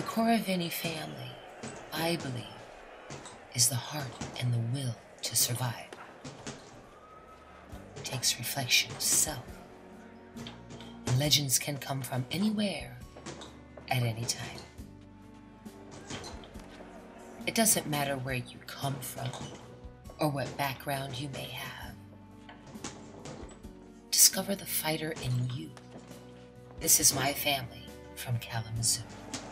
The core of any family, I believe, is the heart and the will to survive. It takes reflection of self. And legends can come from anywhere, at any time. It doesn't matter where you come from or what background you may have. Discover the fighter in you. This is my family from Kalamazoo.